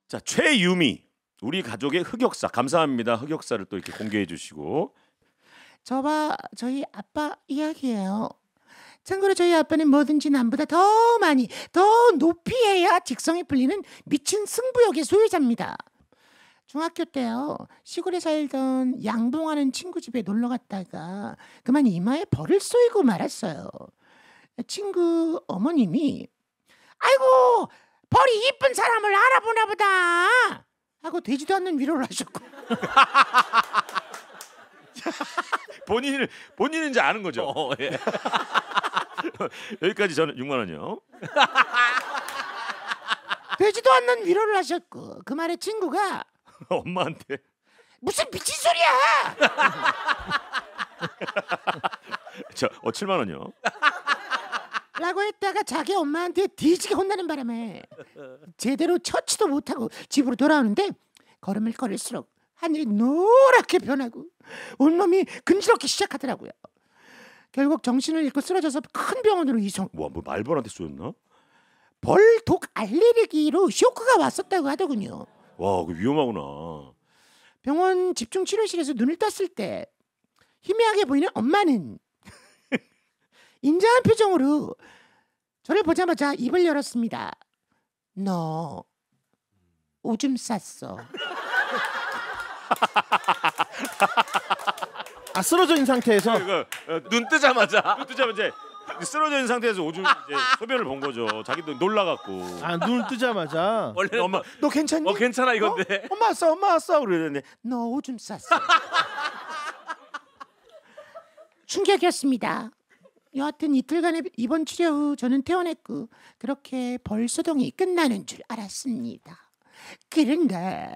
자, 최유미. 우리 가족의 흑역사. 감사합니다. 흑역사를 또 이렇게 공개해 주시고. 저와 저희 아빠 이야기예요. 참고로 저희 아빠는 뭐든지 남보다 더 많이 더 높이 해야 직성이 풀리는 미친 승부욕의 소유자입니다. 중학교 때요, 시골에 살던 양봉하는 친구 집에 놀러 갔다가 그만 이마에 벌을 쏘이고 말았어요. 친구 어머님이 아이고 벌이 이쁜 사람을 알아보나 보다 하고 되지도 않는 위로를 하셨고 본인은 이제 아는 거죠. 예. 여기까지 저는 6만 원이요. 되지도 않는 위로를 하셨고 그 말에 친구가 엄마한테 무슨 미친 소리야 저 7만 원이요. 라고 했다가 자기 엄마한테 뒤지게 혼나는 바람에 제대로 처치도 못하고 집으로 돌아오는데 걸음을 걸을수록 하늘이 노랗게 변하고 온몸이 근지럽기 시작하더라고요. 결국 정신을 잃고 쓰러져서 큰 병원으로 이송. 뭐 말벌한테 쏘였나? 벌독 알레르기로 쇼크가 왔었다고 하더군요. 와, 그 위험하구나. 병원 집중 치료실에서 눈을 떴을 때 희미하게 보이는 엄마는 인자한 표정으로 저를 보자마자 입을 열었습니다. 너 오줌 쌌어. 아, 쓰러져 있는 상태에서 눈 뜨자마자 쓰러져 있는 상태에서 오줌 이제 소변을 본 거죠. 자기도 놀라갖고. 아, 눈을 뜨자마자 원래 엄마 너 괜찮니? 괜찮아 이건데. 엄마 왔어 그러는데 너 오줌 쌌어. 충격이었습니다. 여하튼 이틀간의 입원 치료 후 저는 퇴원했고 그렇게 벌소동이 끝나는 줄 알았습니다. 그런데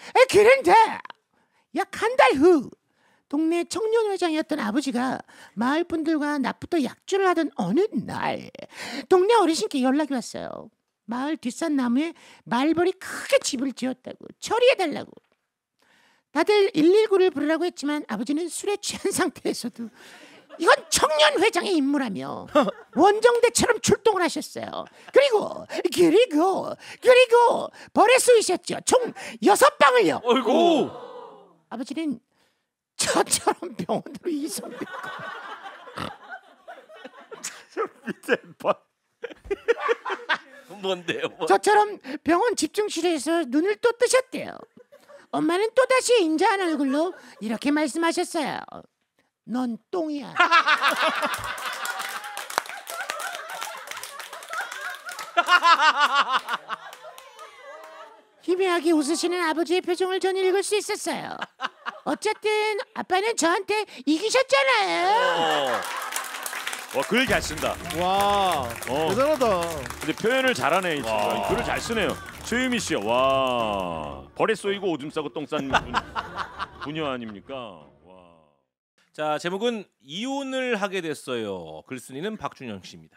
약 한 달 후 동네 청년회장이었던 아버지가 마을 분들과 낮부터 약주를 하던 어느 날 동네 어르신께 연락이 왔어요. 마을 뒷산 나무에 말벌이 크게 집을 지었다고 처리해달라고. 다들 119를 부르라고 했지만 아버지는 술에 취한 상태에서도 이건 청년회장의 임무라며 원정대처럼 출동을 하셨어요. 그리고 벌에 쏘이셨죠. 총 6방을요. 어이구. 아버지는 저처럼 병원으로 이송됐고 밑에 봐. 뭔데요? 저처럼 병원 집중실에서 눈을 또 뜨셨대요. 엄마는 또다시 인자한 얼굴로 이렇게 말씀하셨어요. 넌 똥이야. 희미하게 웃으시는 아버지의 표정을 전 읽을 수 있었어요. 어쨌든 아빠는 저한테 이기셨잖아요. 글 잘 쓴다. 와, 대단하다. 근데 표현을 잘하네 이 친구가. 글을 잘 쓰네요. 최유미 씨요. 와, 벌에 쏘이고 오줌 싸고 똥 싼 부녀 아닙니까? 와. 자, 제목은 이혼을 하게 됐어요. 글쓴이는 박준영 씨입니다.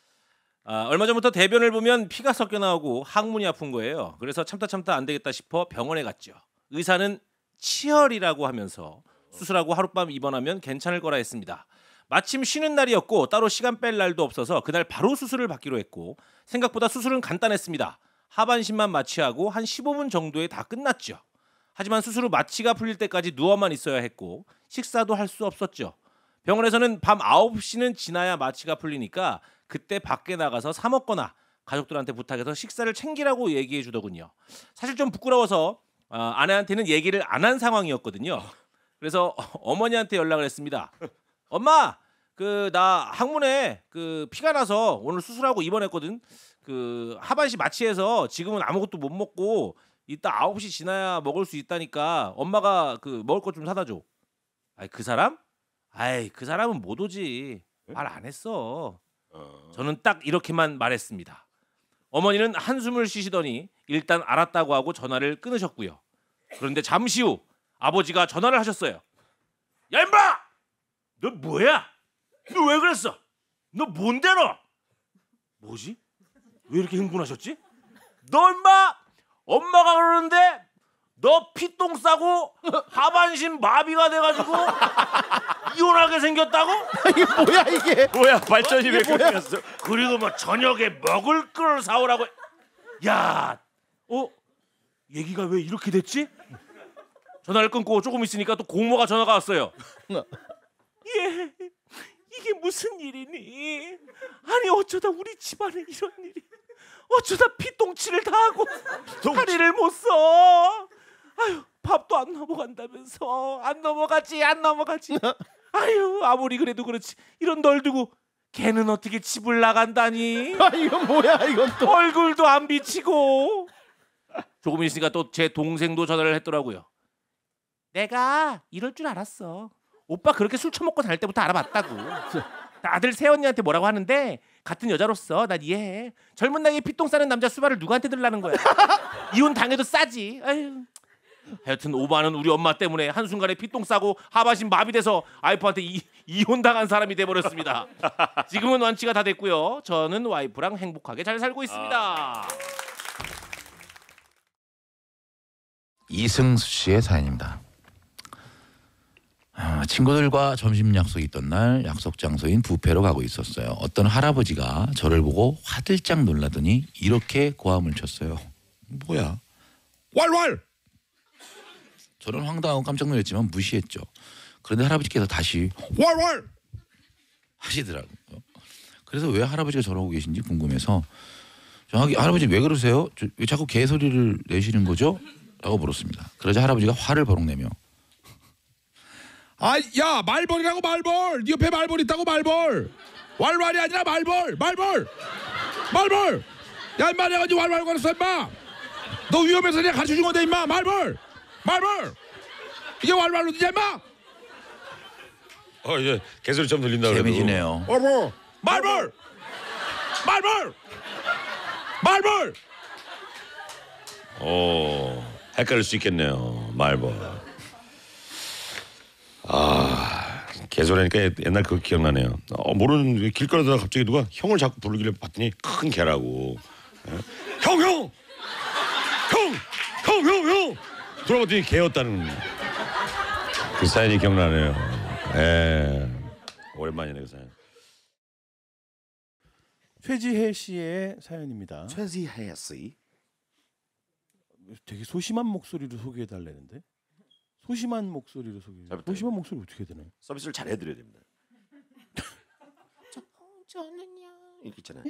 얼마 전부터 대변을 보면 피가 섞여 나오고 항문이 아픈 거예요. 그래서 참다 안 되겠다 싶어 병원에 갔죠. 의사는 치열이라고 하면서 수술하고 하룻밤 입원하면 괜찮을 거라 했습니다. 마침 쉬는 날이었고 따로 시간 뺄 날도 없어서 그날 바로 수술을 받기로 했고 생각보다 수술은 간단했습니다. 하반신만 마취하고 한 15분 정도에 다 끝났죠. 하지만 수술 후 마취가 풀릴 때까지 누워만 있어야 했고 식사도 할 수 없었죠. 병원에서는 밤 9시는 지나야 마취가 풀리니까 그때 밖에 나가서 사 먹거나 가족들한테 부탁해서 식사를 챙기라고 얘기해 주더군요. 사실 좀 부끄러워서 아내한테는 얘기를 안 한 상황이었거든요. 그래서 어머니한테 연락을 했습니다. 엄마, 나 항문에 피가 나서 오늘 수술하고 입원했거든. 하반신 마취해서 지금은 아무것도 못 먹고 이따 9시 지나야 먹을 수 있다니까 엄마가 먹을 것 좀 사다 줘. 그 사람? 그 사람은 못 오지. 말 안 했어. 저는 딱 이렇게만 말했습니다. 어머니는 한숨을 쉬시더니 일단 알았다고 하고 전화를 끊으셨고요. 그런데 잠시 후 아버지가 전화를 하셨어요. 야 임마! 너 뭐야? 너 왜 그랬어? 너 뭔데 너? 뭐지? 왜 이렇게 흥분하셨지? 너 임마! 엄마가 그러는데 너 피똥 싸고 하반신 마비가 돼가지고 이혼하게 생겼다고? 이게 뭐야 이게? 뭐야 발전이 왜 그렇게 됐어? 그리고 뭐 저녁에 먹을 걸 사오라고. 야, 얘기가 왜 이렇게 됐지? 전화를 끊고 조금 있으니까 또 공모가 전화가 왔어요. 예, 이게 무슨 일이니? 아니 어쩌다 우리 집안에 이런 일이? 어쩌다 피똥치를 다 하고 다리를 못 써? 아유 밥도 안 넘어간다면서 안 넘어가지. 아유 아무리 그래도 그렇지 이런 널 두고 걔는 어떻게 집을 나간다니? 아 이건 뭐야 이건 또. 얼굴도 안 비치고. 조금 있으니까 또 제 동생도 전화를 했더라고요. 내가 이럴 줄 알았어. 오빠 그렇게 술 처먹고 다닐 때부터 알아봤다고. 다들 새언니한테 뭐라고 하는데 같은 여자로서 난 이해해. 젊은 나이에 피똥 싸는 남자 수발을 누구한테 들라는 거야. 이혼 당해도 싸지. 아유. 하여튼 오바는 우리 엄마 때문에 한순간에 피똥 싸고 하반신 마비돼서 와이프한테 이혼 당한 사람이 돼버렸습니다. 지금은 완치가 다 됐고요. 저는 와이프랑 행복하게 잘 살고 있습니다. 이승수 씨의 사연입니다. 친구들과 점심 약속이 있던 날 약속 장소인 뷔페로 가고 있었어요. 어떤 할아버지가 저를 보고 화들짝 놀라더니 이렇게 고함을 쳤어요. 뭐야? 왈왈! 저는 황당하고 깜짝 놀랐지만 무시했죠. 그런데 할아버지께서 다시 왈왈! 하시더라고요. 그래서 왜 할아버지가 저러고 계신지 궁금해서 정확히 할아버지 왜 그러세요? 왜 자꾸 개소리를 내시는 거죠? 라고 물었습니다. 그러자 할아버지가 화를 버럭 내며 야 말벌이라고 말벌. 네 옆에 말벌 있다고 말벌. 왈왈이 아니라 말벌. 야 임마 내가 지금 왈왈 거렸어 임마. 너 위험해서 내가 가르쳐준 건데 임마. 말벌. 이게 왈왈로 되냐 임마. 이제 개소리 좀 들린다 그래도. 재미지네요. 말벌. 헷갈릴 수 있겠네요. 말벌. 개소리니까 옛날 그거 기억나네요. 모르는 길거리에다가 갑자기 누가 형을 자꾸 부르길래 봤더니 큰 개라고. 형 돌아봤더니 개였다는 그 사연이 기억나네요. 오랜만이네 그 사연. 최지혜 씨의 사연입니다. 최지혜 씨. 되게 소심한 목소리로 소개해 달라는데. 소심한 목소리로 소개해. 소심한 목소리 어떻게 해야 되나요? 서비스를 잘 해드려야 됩니다. 저는요. 이렇게 있잖아요.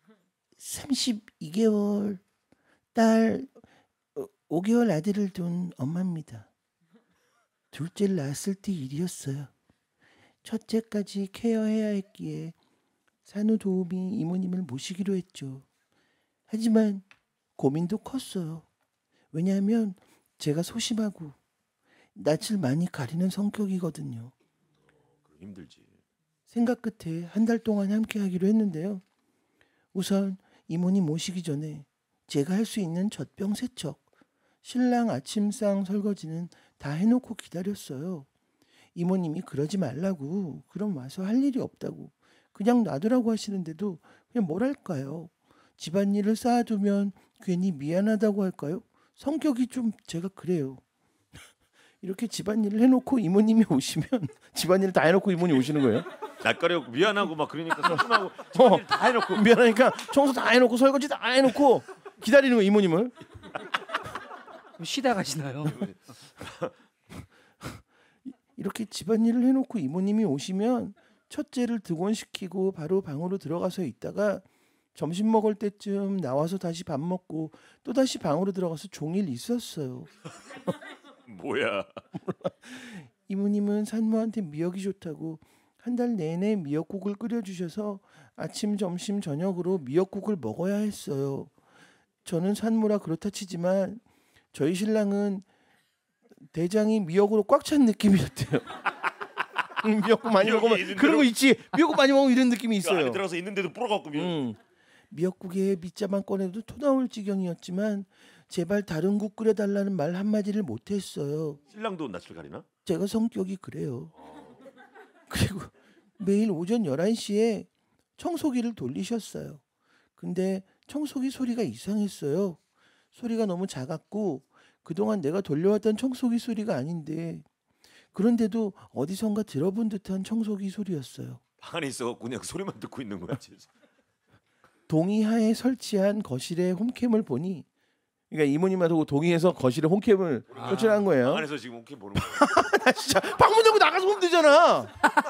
32개월 딸 5개월 아들을 둔 엄마입니다. 둘째를 낳았을 때 일이었어요. 첫째까지 케어해야 했기에 산후도우미 이모님을 모시기로 했죠. 하지만 고민도 컸어요. 왜냐하면 제가 소심하고 낯을 많이 가리는 성격이거든요. 힘들지. 생각 끝에 한 달 동안 함께 하기로 했는데요. 우선 이모님 모시기 전에 제가 할 수 있는 젖병 세척, 신랑 아침상 설거지는 다 해놓고 기다렸어요. 이모님이 그러지 말라고, 그럼 와서 할 일이 없다고 그냥 놔두라고 하시는데도 그냥 뭐랄까요. 집안일을 쌓아두면 괜히 미안하다고 할까요? 성격이 좀 제가 그래요. 이렇게 집안일을 해놓고 이모님이 오시면 집안일을 다 해놓고 이모님 오시는 거예요? 낯가리고 미안하고 막 그러니까 서운하고 집안일 다 해놓고 미안하니까 청소 다 해놓고 설거지 다 해놓고 기다리는 거예요 이모님을. 쉬다 가시나요? 이렇게 집안일을 해놓고 이모님이 오시면 첫째를 등원시키고 바로 방으로 들어가서 있다가 점심 먹을 때쯤 나와서 다시 밥 먹고 또 다시 방으로 들어가서 종일 있었어요. 뭐야? 이모님은 산모한테 미역이 좋다고 한 달 내내 미역국을 끓여주셔서 아침, 점심, 저녁으로 미역국을 먹어야 했어요. 저는 산모라 그렇다 치지만 저희 신랑은 대장이 미역으로 꽉 찬 느낌이었대요. 미역국 많이 먹으면 그런 거 있지. 미역국 많이 먹으면 이런 느낌이 있어요. 안에 들어가서 있는데도 불어갖고 미역국에 밑자만 꺼내도 토 나올 지경이었지만 제발 다른 국 끓여달라는 말 한마디를 못했어요. 신랑도 낯을 가리나? 제가 성격이 그래요. 그리고 매일 오전 11시에 청소기를 돌리셨어요. 근데 청소기 소리가 이상했어요. 소리가 너무 작았고 그동안 내가 돌려왔던 청소기 소리가 아닌데 그런데도 어디선가 들어본 듯한 청소기 소리였어요. 방 안에 있어갖고 그냥 소리만 듣고 있는 거야. 동의하에 설치한 거실의 홈캠을 보니 그러니까 이모님하고 동의해서 거실에 홈캠을 설치한 거예요. 안에서 지금 오케이 보는 거예요. 나 진짜 방문 열고 나가서 보면 되잖아.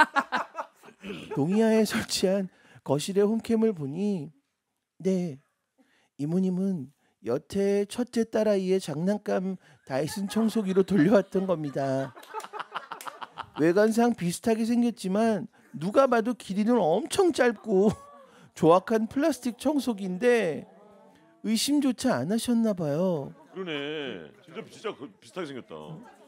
동의하에 설치한 거실에 홈캠을 보니 네 이모님은 여태 첫째 딸아이의 장난감 다이슨 청소기로 돌려왔던 겁니다. 외관상 비슷하게 생겼지만 누가 봐도 길이는 엄청 짧고 조악한 플라스틱 청소기인데 의심조차 안 하셨나 봐요. 그러네. 진짜 비슷하게 생겼다.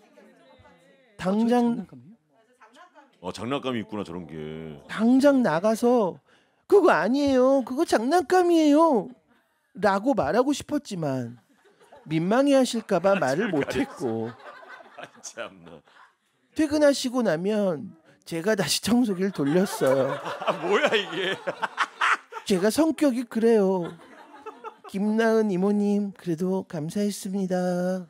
당장 장난감이 있구나 저런 게. 당장 나가서 그거 아니에요. 그거 장난감이에요. 라고 말하고 싶었지만 민망해하실까봐 말을 못했고 참나. 퇴근하시고 나면 제가 다시 청소기를 돌렸어요. 뭐야 이게? 제가 성격이 그래요. 김나은 이모님 그래도 감사했습니다.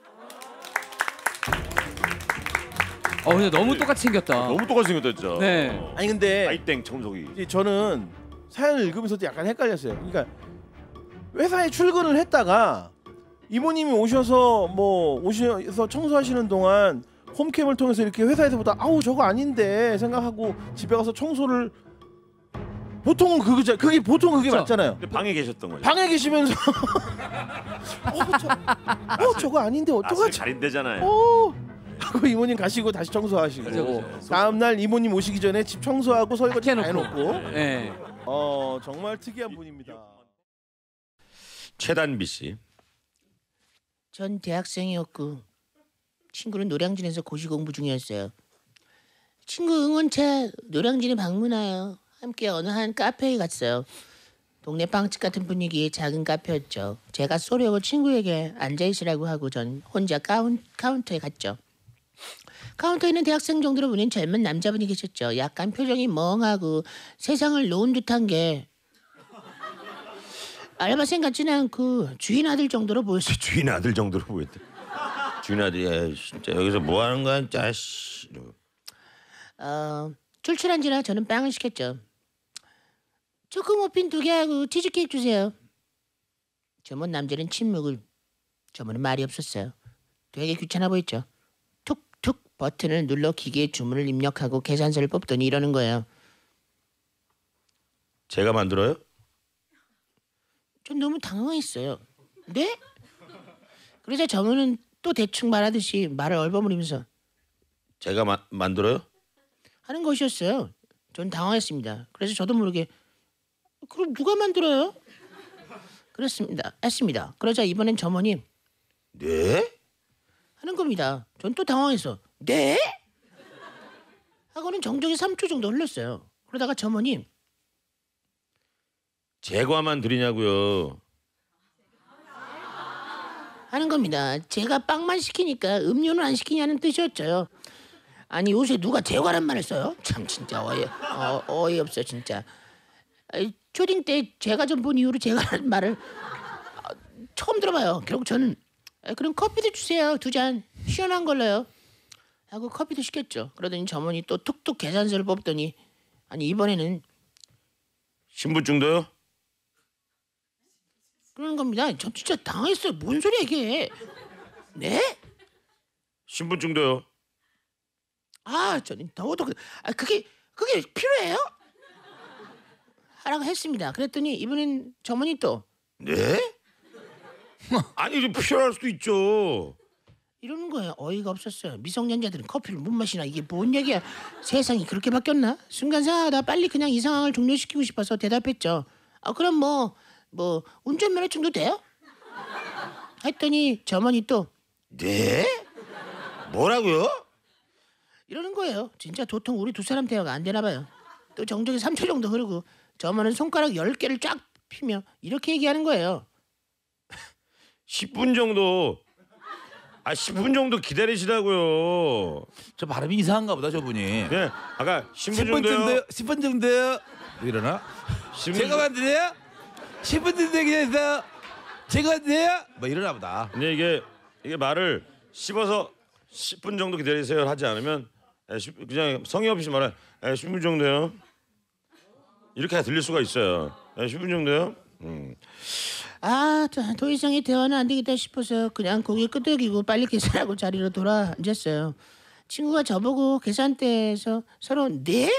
근데 너무 똑같이 생겼다. 너무 똑같이 생겼다 진짜. 네. 아니 근데 아이땡 청소기. 이제 저는 사연을 읽으면서도 약간 헷갈렸어요. 그러니까 회사에 출근을 했다가 이모님이 오셔서 청소하시는 동안 홈캠을 통해서 이렇게 회사에서 보다 아우 저거 아닌데 생각하고 집에 가서 청소를 보통은 그게 보통 그게 그쵸? 맞잖아요. 근데 방에 계셨던 거죠. 방에 계시면서 저거 아닌데 낯을 어떡하지? 가린대잖아요. 하고 이모님 가시고 다시 청소하시고 그죠. 다음 날 이모님 오시기 전에 집 청소하고 설거지 다 해놓고. 해놓고 네. 정말 특이한 분입니다. 최단비 씨. 전 대학생이었고 친구는 노량진에서 고시 공부 중이었어요. 친구 응원차 노량진에 방문하여 함께 어느 한 카페에 갔어요. 동네 빵집 같은 분위기의 작은 카페였죠. 제가 쏘려고 친구에게 앉아있으라고 하고 전 혼자 카운터에 갔죠. 카운터에 있는 대학생 정도로 보는 젊은 남자분이 계셨죠. 약간 표정이 멍하고 세상을 놓은 듯한 게 알바생 같지는 않고 주인 아들 정도로 보였어요. 주인 아들 정도로 보였대. 주인 아들이 진짜 여기서 뭐 하는 거야, 짜씨. 출출한 지라 저는 빵을 시켰죠. 초코머핀 2개 하고 치즈케이크 주세요. 저먼 남자는 침묵을. 저먼은 말이 없었어요. 되게 귀찮아 보였죠. 툭툭 버튼을 눌러 기계에 주문을 입력하고 계산서를 뽑더니 이러는 거예요. 제가 만들어요? 전 너무 당황했어요. 네? 그러자 저먼은 또 대충 말하듯이 말을 얼버무리면서 제가 만들어요? 하는 것이었어요. 전 당황했습니다. 그래서 저도 모르게 그럼 누가 만들어요? 그렇습니다. 했습니다. 그러자 이번엔 점원이 네? 하는 겁니다. 전 또 당황해서 네? 하고는 정적이 3초 정도 흘렀어요. 그러다가 점원이 제과만 드리냐고요. 하는 겁니다. 제가 빵만 시키니까 음료는 안 시키냐는 뜻이었죠. 아니 요새 누가 제과란 말을 써요? 참 진짜 어이없어 진짜. 초딩 때 제가 좀 본 이후로 제과라는 말을 처음 들어봐요. 결국 저는 그럼 커피도 주세요. 2잔 시원한 걸로요. 하고 커피도 시켰죠. 그러더니 점원이 또 툭툭 계산서를 뽑더니 아니 이번에는 신분증도요? 그러는 겁니다. 저 진짜 당했어요. 뭔 소리야 이게? 네? 신분증도요? 저는 더워도 그게 필요해요? 하라고 했습니다. 그랬더니 이번엔 점원이 또 네? 아니 좀 필요할 수도 있죠. 이러는 거예요. 어이가 없었어요. 미성년자들은 커피를 못 마시나 이게 뭔 얘기야? 세상이 그렇게 바뀌었나? 순간 생각하다 빨리 그냥 이 상황을 종료시키고 싶어서 대답했죠. 그럼 뭐 운전면허증도 돼요? 했더니 점원이 또 네? 뭐라고요? 이러는 거예요. 진짜 도통 우리 두 사람 대화가 안 되나 봐요. 또 정적이 3초 정도 흐르고 점원은 손가락 10개를 쫙 피며 이렇게 얘기하는 거예요. 10분 정도. 10분 정도 기다리시라고요. 저 발음이 이상한가 보다 저분이. 네, 아까 10분 10분 정도요. 정도요. 10분 정도요. 이러나? 제가 만드네요. 10분 정도 기다려서 제가 만드네요. 뭐 이러나 보다. 근데 이게 말을 씹어서 10분 정도 기다리세요 하지 않으면 그냥 성의 없이 말해 10분 정도요. 이렇게 들릴 수가 있어요. 10분 정도요. 더 이상의 대화는 안 되겠다 싶어서 그냥 고개 끄덕이고 빨리 계산하고 자리로 돌아앉았어요. 친구가 저보고 계산대에서 서로 네?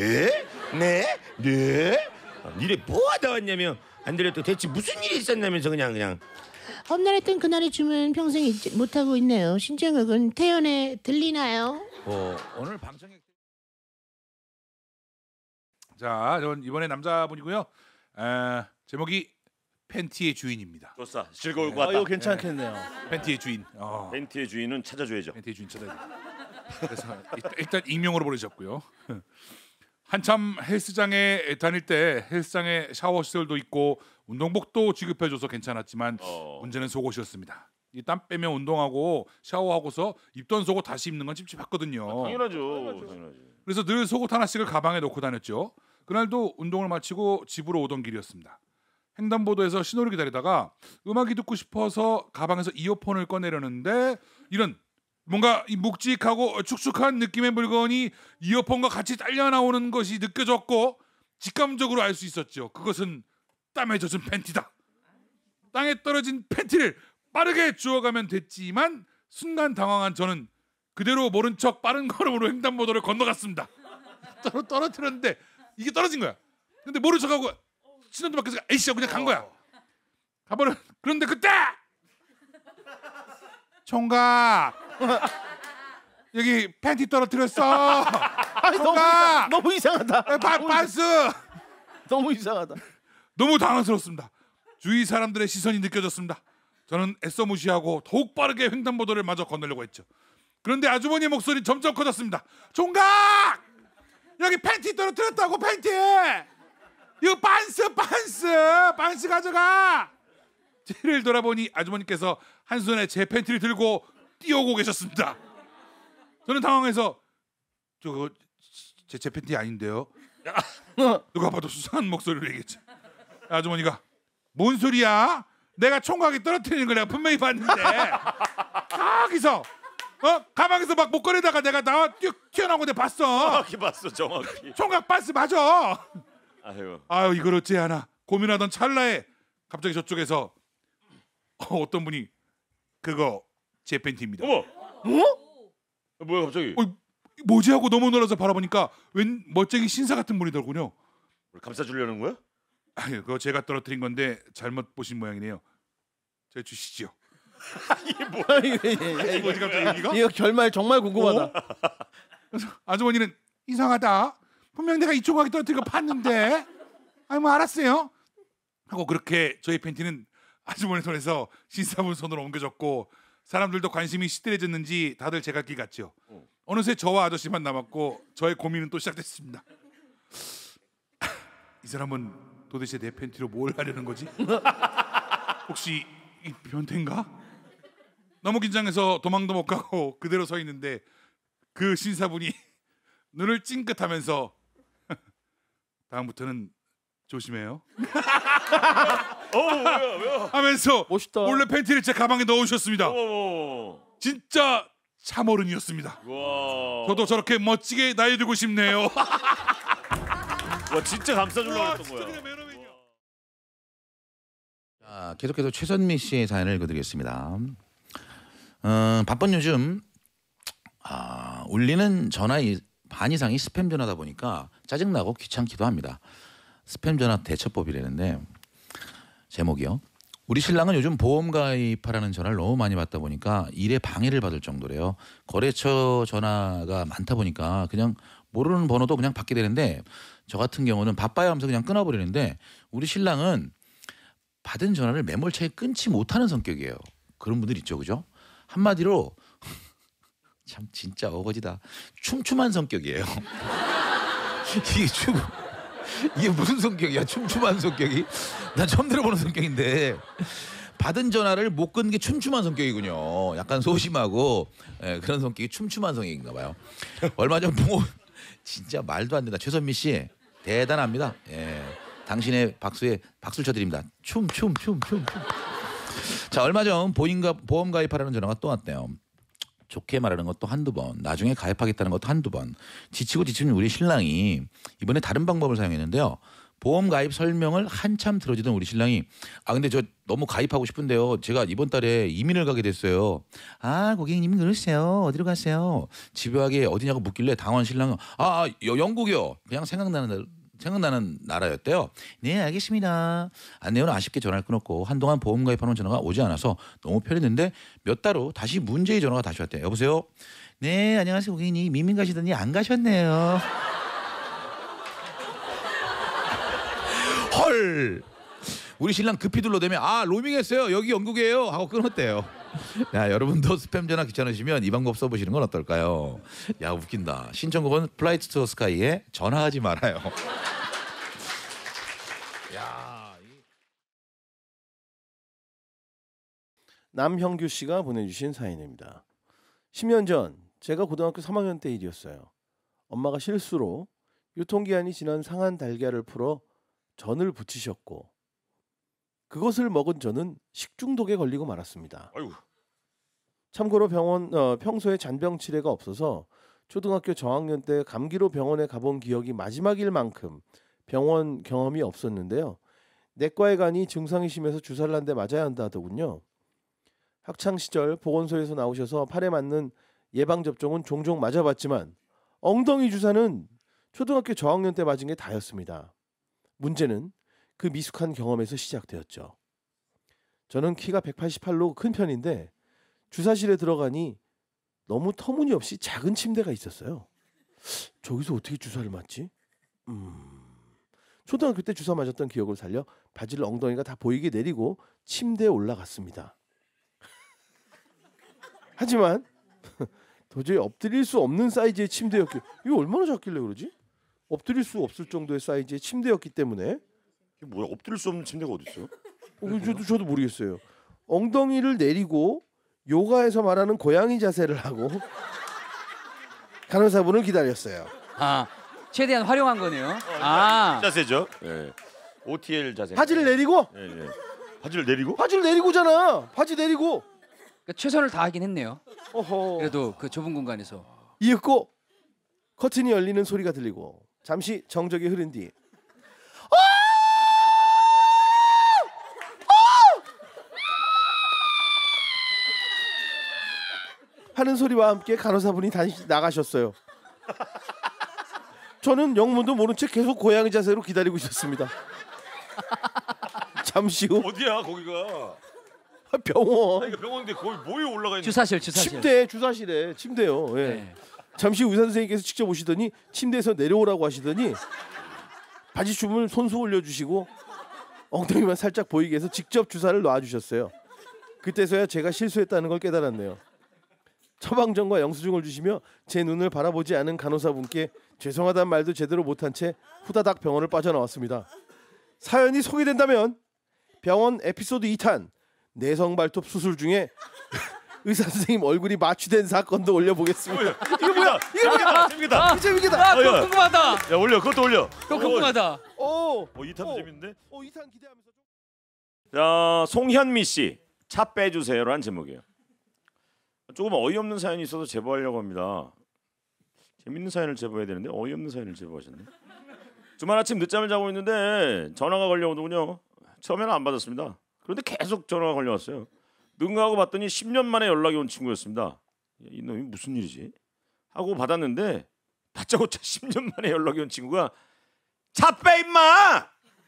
니네 뭐하다 왔냐며 안 들렸다 대체 무슨 일이 있었냐면서 그냥 험난했던 그날의 춤은 평생 잊지 못하고 있네요. 신청곡은 태연의 들리나요? 오늘 방청객 자, 전 이번에 남자분이고요. 제목이 팬티의 주인입니다. 좋다. 즐거울 것 아, 같다. 이거 괜찮겠네요. 팬티의 주인. 팬티의 주인은 찾아줘야죠. 팬티의 주인 찾아야 돼. 그래서 일단 익명으로 보내셨고요. 한참 헬스장에 다닐 때 헬스장에 샤워 시설도 있고 운동복도 지급해줘서 괜찮았지만 문제는 속옷이었습니다. 이 땀 빼면 운동하고 샤워하고서 입던 속옷 다시 입는 건 찝찝했거든요. 당연하죠. 그래서 늘 속옷 하나씩을 가방에 넣고 다녔죠. 그날도 운동을 마치고 집으로 오던 길이었습니다. 횡단보도에서 신호를 기다리다가 음악이 듣고 싶어서 가방에서 이어폰을 꺼내려는데 이런 뭔가 이 묵직하고 축축한 느낌의 물건이 이어폰과 같이 딸려 나오는 것이 느껴졌고 직감적으로 알 수 있었죠. 그것은 땀에 젖은 팬티다. 땅에 떨어진 팬티를 빠르게 주워가면 됐지만 순간 당황한 저는 그대로 모른 척 빠른 걸음으로 횡단보도를 건너갔습니다. 떨어뜨렸는데 이게 떨어진 거야. 근데 모른 척하고 신호등 밖에서 에이씨 하고 그냥 간 거야. 가버려. 그런데 그때 총각 여기 팬티 떨어뜨렸어. 총각 너무 이상하다. 반스. 너무 이상하다. 너무 당황스럽습니다. 주위 사람들의 시선이 느껴졌습니다. 저는 애써 무시하고 더욱 빠르게 횡단보도를 마저 건너려고 했죠. 그런데 아주머니의 목소리 점점 커졌습니다. 총각! 여기 팬티 떨어뜨렸다고 팬티! 이거 반스 가져가! 뒤를 돌아보니 아주머니께서 한 손에 제 팬티를 들고 뛰어오고 계셨습니다. 저는 당황해서 저거 제 팬티 아닌데요? 누가 봐도 수상한 목소리로 얘기했죠. 아주머니가 뭔 소리야? 내가 총각이 떨어뜨리는 걸 내가 분명히 봤는데 거기서 가방에서 막 못 꺼내다가 내가 나와 튀어나온 건데 봤어. 정확히 봤어. 정확히. 총각 반스 맞아. 아유. 이걸 어찌하나 고민하던 찰나에 갑자기 저쪽에서 어떤 분이 그거 제 팬티입니다. 어머. 뭐야 갑자기? 뭐지 하고 너무 놀라서 바라보니까 웬 멋쟁이 신사 같은 분이더군요. 감싸주려는 거야? 그거 제가 떨어뜨린 건데 잘못 보신 모양이네요. 저 주시죠. 이게 뭐야 이게? 뭐지 갑자기 여기가? 이거 결말 정말 궁금하다. 그래서 아주머니는 이상하다. 분명 내가 이 조각이 떨어뜨린 거 봤는데. 뭐 알았어요. 하고 그렇게 저희 팬티는 아주머니 손에서 신사분 손으로 옮겨졌고 사람들도 관심이 시들해졌는지 다들 제 갈 길 갔죠. 어느새 저와 아저씨만 남았고 저의 고민은 또 시작됐습니다. 이 사람은 도대체 내 팬티로 뭘 하려는 거지? 혹시 이 변태인가? 너무 긴장해서 도망도 못 가고 그대로 서 있는데 그 신사분이 눈을 찡긋하면서 다음부터는 조심해요. 뭐야? 하면서 멋있다. 몰래 팬티를 제 가방에 넣으셨습니다. 어머. 진짜 참어른이었습니다. 와. 저도 저렇게 멋지게 나이 들고 싶네요. 와 진짜 감싸주려고 했던 거야. 자, 계속해서 최선미 씨의 사연을 읽어드리겠습니다. 바쁜 요즘 울리는 전화 반 이상이 스팸 전화다 보니까 짜증나고 귀찮기도 합니다. 스팸 전화 대처법이라는데 제목이요. 우리 신랑은 요즘 보험 가입하라는 전화를 너무 많이 받다 보니까 일에 방해를 받을 정도래요. 거래처 전화가 많다 보니까 그냥 모르는 번호도 그냥 받게 되는데 저 같은 경우는 바빠요 하면서 그냥 끊어버리는데 우리 신랑은 받은 전화를 매몰차게 끊지 못하는 성격이에요. 그런 분들 있죠, 그죠? 한마디로 참 진짜 어거지다. 춤춤한 성격이에요. 이게 무슨 성격이야? 춤춤한 성격이? 난 처음 들어보는 성격인데 받은 전화를 못 끊는 게 춤춤한 성격이군요. 약간 소심하고 그런 성격이 춤춤한 성격인가 봐요. 얼마 전 진짜 말도 안 된다. 최선미 씨 대단합니다. 당신의 박수에 박수를 쳐드립니다. 춤. 자, 얼마 전 보험 가입하라는 전화가 또 왔대요. 좋게 말하는 것도 한두 번, 나중에 가입하겠다는 것도 한두 번. 지치고 지친 우리 신랑이 이번에 다른 방법을 사용했는데요. 보험 가입 설명을 한참 들어주던 우리 신랑이 근데 저 너무 가입하고 싶은데요. 제가 이번 달에 이민을 가게 됐어요. 고객님 그러세요. 어디로 가세요? 집요하게 어디냐고 묻길래 당황한 신랑은 영국이요. 그냥 생각나는 나라였대요. 네 알겠습니다. 안내원은 아쉽게 전화를 끊었고 한동안 보험 가입하는 전화가 오지 않아서 너무 편했는데 몇 달 후 다시 문제의 전화가 다시 왔대요. 여보세요? 네 안녕하세요 고객님. 이민 가시더니 안 가셨네요. 헐. 우리 신랑 급히 둘러대면 로밍했어요. 여기 영국이에요 하고 끊었대요. 야 여러분도 스팸 전화 귀찮으시면 이 방법 써보시는 건 어떨까요? 야 웃긴다. 신청곡은 플라이트 투 스카이의 전화하지 말아요. 야. 남형규 씨가 보내주신 사연입니다. 10년 전 제가 고등학교 3학년 때 일이었어요. 엄마가 실수로 유통기한이 지난 상한 달걀을 풀어 전을 부치셨고 그것을 먹은 저는 식중독에 걸리고 말았습니다. 아이고. 참고로 평소에 잔병 치레가 없어서 초등학교 저학년 때 감기로 병원에 가본 기억이 마지막일 만큼 병원 경험이 없었는데요. 내과에 가니 증상이 심해서 주사를 한 대 맞아야 한다더군요. 학창 시절 보건소에서 나오셔서 팔에 맞는 예방 접종은 종종 맞아봤지만 엉덩이 주사는 초등학교 저학년 때 맞은 게 다였습니다. 문제는 그 미숙한 경험에서 시작되었죠. 저는 키가 188로 큰 편인데 주사실에 들어가니 너무 터무니없이 작은 침대가 있었어요. 저기서 어떻게 주사를 맞지? 초등학교 때 주사 맞았던 기억을 살려 바지를 엉덩이가 다 보이게 내리고 침대에 올라갔습니다. 하지만 도저히 엎드릴 수 없는 사이즈의 침대였기 이거 얼마나 작길래 그러지? 엎드릴 수 없을 정도의 사이즈의 침대였기 때문에 이게 뭐야? 엎드릴 수 없는 침대가 어디 있어요? 저도 모르겠어요. 엉덩이를 내리고 요가에서 말하는 고양이 자세를 하고 간호사분을 기다렸어요. 최대한 활용한 거네요. 자세죠. 예. OTL 자세. 바지를 내리고 예. 바지를 내리고? 바지를 내리고잖아. 바지 내리고. 그러니까 최선을 다하긴 했네요. 어허. 그래도 그 좁은 공간에서. 이윽고 커튼이 열리는 소리가 들리고 잠시 정적이 흐른 뒤 하는 소리와 함께 간호사분이 다시 나가셨어요. 저는 영문도 모른 채 계속 고양이 자세로 기다리고 있었습니다. 잠시 후 어디야 거기가? 병원 아니, 병원인데 거기 뭐에 올라가 있는? 주사실. 침대 주사실에 침대요. 예. 네. 잠시 후 의사 선생님께서 직접 오시더니 침대에서 내려오라고 하시더니 바지춤을 손수 올려주시고 엉덩이만 살짝 보이게 해서 직접 주사를 놔주셨어요. 그때서야 제가 실수했다는 걸 깨달았네요. 처방전과 영수증을 주시며 제 눈을 바라보지 않은 간호사분께 죄송하다는 말도 제대로 못한 채 후다닥 병원을 빠져나왔습니다. 사연이 소개된다면 병원 에피소드 2탄 내성 발톱 수술 중에 의사 선생님 얼굴이 마취된 사건도 올려보겠습니다. 이거 뭐야? 재밌겠다. 재밌겠다. 그거 궁금하다. 야 올려. 그것도 올려. 그거 궁금하다. 2탄도 재밌는데? 2탄 기대하면서. 자, 송현미 씨, 차 빼주세요라는 제목이에요. 조금 어이없는 사연이 있어서 제보하려고 합니다. 재밌는 사연을 제보해야 되는데 어이없는 사연을 제보하셨네. 주말 아침 늦잠을 자고 있는데 전화가 걸려오더군요. 처음에는 안 받았습니다. 그런데 계속 전화가 걸려왔어요. 누군가 하고 봤더니 10년 만에 연락이 온 친구였습니다. 이놈이 무슨 일이지? 하고 받았는데 다짜고짜 10년 만에 연락이 온 친구가 차 빼 임마!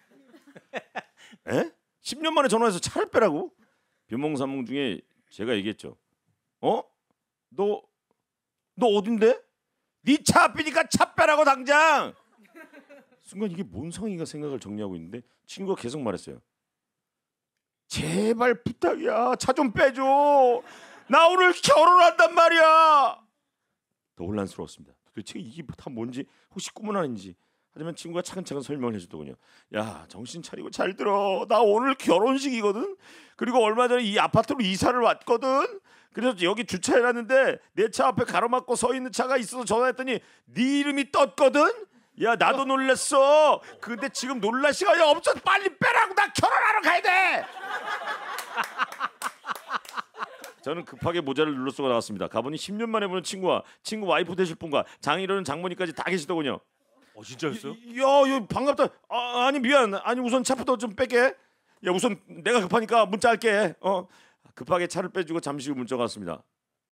에? 10년 만에 전화해서 차를 빼라고? 비몽사몽 중에 제가 얘기했죠. 너 어딘데? 네 차 앞이니까 차 빼라고 당장! 순간 이게 뭔 상황인가 생각을 정리하고 있는데 친구가 계속 말했어요. 제발 부탁이야. 차 좀 빼줘. 나 오늘 결혼한단 말이야. 더 혼란스러웠습니다. 도대체 이게 다 뭔지 혹시 꿈은 아닌지. 하지만 친구가 차근차근 설명을 해줬더군요. 야 정신 차리고 잘 들어. 나 오늘 결혼식이거든. 그리고 얼마 전에 이 아파트로 이사를 왔거든. 그래서 여기 주차해놨는데 내 차 앞에 가로막고 서 있는 차가 있어서 전화했더니 네 이름이 떴거든. 야 나도 놀랐어. 근데 지금 놀랄 시간이 없어. 빨리 빼라고. 나 결혼하러 가야 돼. 저는 급하게 모자를 눌러 쓰고 나왔습니다. 가보니 10년 만에 보는 친구와 친구 와이프 되실 분과 장인어른 장모님까지 다 계시더군요. 진짜였어요? 야, 반갑다. 아니 미안. 아니 우선 차부터 좀 뺄게. 야 우선 내가 급하니까 문자 할게. 급하게 차를 빼주고 잠시 후 문자가 왔습니다.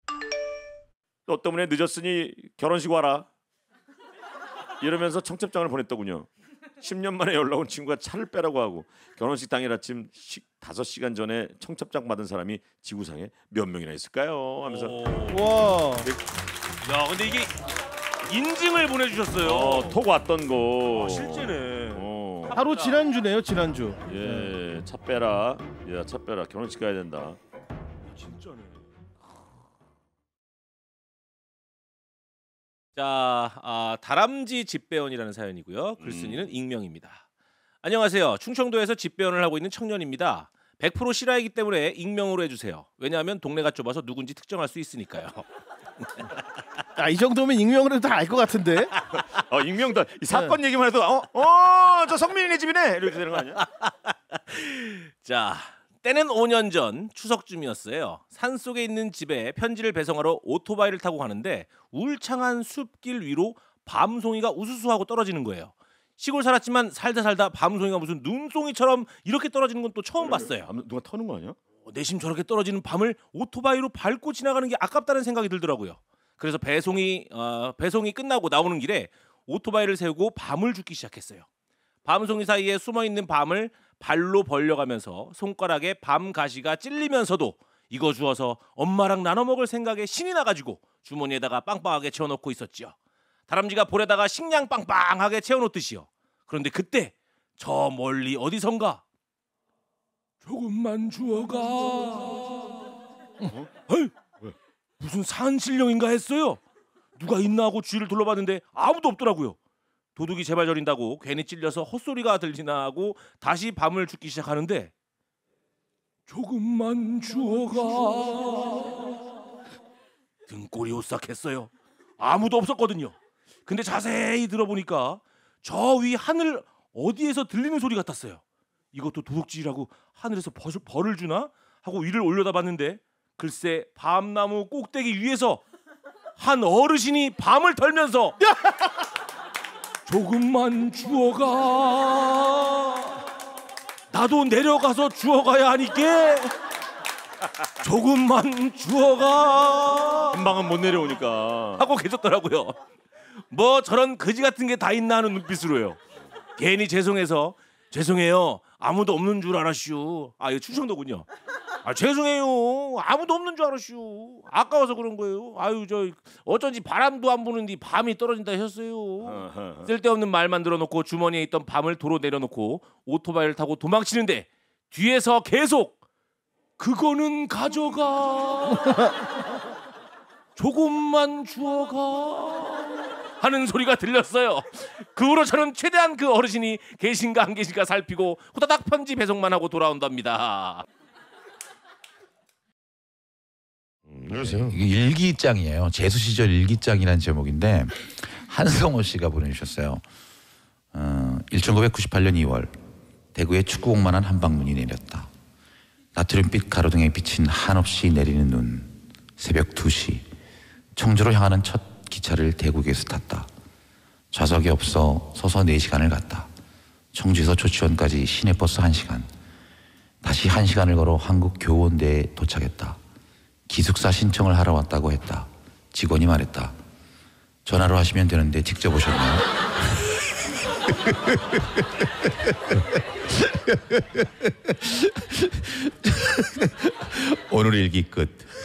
너 때문에 늦었으니 결혼식 와라. 이러면서 청첩장을 보냈더군요. 10년 만에 연락 온 친구가 차를 빼라고 하고 결혼식 당일 아침 5시간 전에 청첩장 받은 사람이 지구상에 몇 명이나 있을까요? 하면서 와. 야, 근데 이게 인증을 보내주셨어요. 톡 왔던 거. 실제네. 바로 지난주네요, 지난주. 예, 차 빼라. 야, 차 빼라. 결혼식 가야 된다. 진짜네. 자, 다람쥐 집배원이라는 사연이고요. 글쓴이는 익명입니다. 안녕하세요. 충청도에서 집배원을 하고 있는 청년입니다. 100% 실화이기 때문에 익명으로 해주세요. 왜냐하면 동네가 좁아서 누군지 특정할 수 있으니까요. 이 정도면 익명으로 다 알 것 같은데. 익명다. 이 사건 얘기만 해도 저 성민이네 집이네 이렇게 되는 거 아니야? 자, 때는 5년 전 추석쯤이었어요. 산속에 있는 집에 편지를 배송하러 오토바이를 타고 가는데 울창한 숲길 위로 밤송이가 우수수하고 떨어지는 거예요. 시골 살았지만 살다 밤송이가 무슨 눈송이처럼 이렇게 떨어지는 건 또 처음 봤어요. 누가 터는 거 아니야? 내심 저렇게 떨어지는 밤을 오토바이로 밟고 지나가는 게 아깝다는 생각이 들더라고요. 그래서 배송이 끝나고 나오는 길에 오토바이를 세우고 밤을 줍기 시작했어요. 밤송이 사이에 숨어있는 밤을 발로 벌려가면서 손가락에 밤 가시가 찔리면서도 이거 주워서 엄마랑 나눠 먹을 생각에 신이 나가지고 주머니에다가 빵빵하게 채워놓고 있었지요. 다람쥐가 볼에다가 식량 빵빵하게 채워놓듯이요. 그런데 그때 저 멀리 어디선가 조금만 주워가. 무슨 산신령인가 했어요. 누가 있나 하고 주위를 둘러봤는데 아무도 없더라고요. 도둑이 제발 저린다고 괜히 찔려서 헛소리가 들리나 하고 다시 밤을 줍기 시작하는데 조금만 주워가. 등골이 오싹했어요. 아무도 없었거든요. 근데 자세히 들어보니까 저 위 하늘 어디에서 들리는 소리 같았어요. 이것도 도둑질이라고 하늘에서 벌을 주나 하고 위를 올려다봤는데 글쎄 밤나무 꼭대기 위에서 한 어르신이 밤을 털면서 조금만 주워가. 나도 내려가서 주워가야 하니께 조금만 주워가. 금방은 못 내려오니까 하고 계셨더라고요. 뭐 저런 거지 같은 게 다 있나 하는 눈빛으로요. 괜히 죄송해서 죄송해요. 아무도 없는 줄 알았슈. 이거 충청도군요. 죄송해요. 아무도 없는 줄 알았슈. 아까워서 그런 거예요. 어쩐지 바람도 안 부는데 밤이 떨어진다 하셨어요. 쓸데없는 말만 들어놓고 주머니에 있던 밤을 도로 내려놓고 오토바이를 타고 도망치는데 뒤에서 계속 그거는 가져가. 조금만 주워가 하는 소리가 들렸어요. 그 후로 저는 최대한 그 어르신이 계신가 안 계신가 살피고 후다닥 편지 배송만 하고 돌아온답니다. 그러세요. 이게 일기장이에요. 재수 시절 일기장이라는 제목인데 한성호 씨가 보내주셨어요. 1998년 2월 대구에 축구공만한 한방눈이 내렸다. 나트륨빛 가로등에 비친 한없이 내리는 눈. 새벽 2시 청주로 향하는 첫 기차를 대구역에서 탔다. 좌석이 없어 서서 4시간을 갔다. 청주에서 조치원까지 시내버스 1시간. 다시 1시간을 걸어 한국교원대에 도착했다. 기숙사 신청을 하러 왔다고 했다. 직원이 말했다. 전화로 하시면 되는데 직접 오셨나요? 오늘 일기 끝.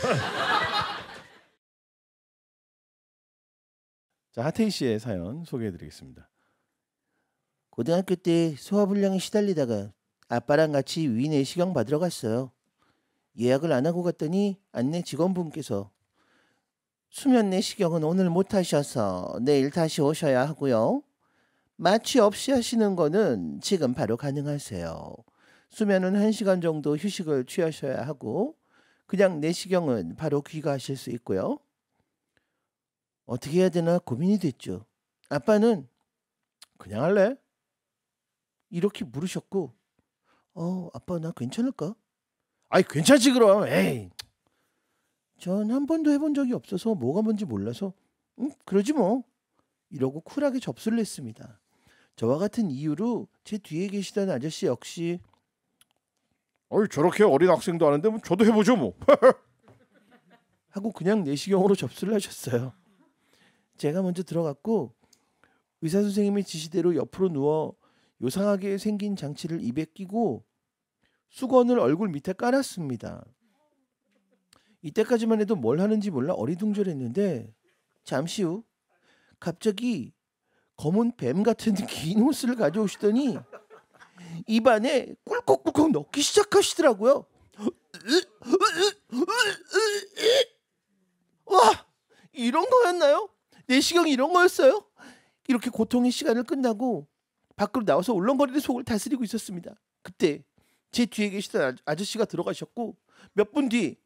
자, 하태희 씨의 사연 소개해드리겠습니다. 고등학교 때 소화불량에 시달리다가 아빠랑 같이 위 내시경 받으러 갔어요. 예약을 안 하고 갔더니 안내 직원분께서 수면 내시경은 오늘 못 하셔서 내일 다시 오셔야 하고요. 마취 없이 하시는 거는 지금 바로 가능하세요. 수면은 1시간 정도 휴식을 취하셔야 하고 그냥 내시경은 바로 귀가하실 수 있고요. 어떻게 해야 되나 고민이 됐죠. 아빠는 그냥 할래? 이렇게 물으셨고 아빠 나 괜찮을까? 아이 괜찮지 그럼. 에이. 전 한 번도 해본 적이 없어서 뭐가 뭔지 몰라서 그러지 뭐. 이러고 쿨하게 접수를 했습니다. 저와 같은 이유로 제 뒤에 계시던 아저씨 역시 어이 저렇게 어린 학생도 하는데 뭐 저도 해보죠 뭐 하고 그냥 내시경으로 접수를 하셨어요. 제가 먼저 들어갔고 의사 선생님의 지시대로 옆으로 누워 요상하게 생긴 장치를 입에 끼고 수건을 얼굴 밑에 깔았습니다. 이때까지만 해도 뭘 하는지 몰라 어리둥절했는데 잠시 후 갑자기 검은 뱀 같은 긴 호스를 가져오시더니 입안에 꿀꺽꿀꺽 넣기 시작하시더라고요. 와, 이런 거였나요? 내시경이 이런 거였어요? 이렇게 고통의 시간을 끝나고 밖으로 나와서 울렁거리는 속을 다스리고 있었습니다. 그때 제 뒤에 계시던 아저씨가 들어가셨고 몇 분 뒤